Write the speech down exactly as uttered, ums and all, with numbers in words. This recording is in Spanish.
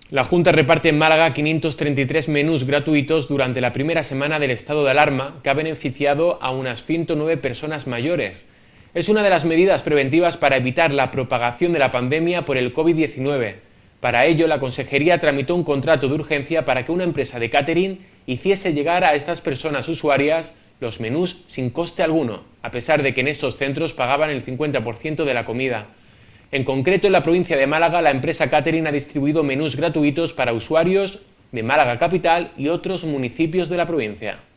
La Junta reparte en Málaga quinientos treinta y tres menús gratuitos durante la primera semana del estado de alarma, que ha beneficiado a unas ciento nueve personas mayores. Es una de las medidas preventivas para evitar la propagación de la pandemia por el COVID diecinueve. Para ello, la Consejería tramitó un contrato de urgencia para que una empresa de catering hiciese llegar a estas personas usuarias los menús sin coste alguno, a pesar de que en estos centros pagaban el cincuenta por ciento de la comida. En concreto, en la provincia de Málaga, la empresa catering ha distribuido menús gratuitos para usuarios de Málaga Capital y otros municipios de la provincia.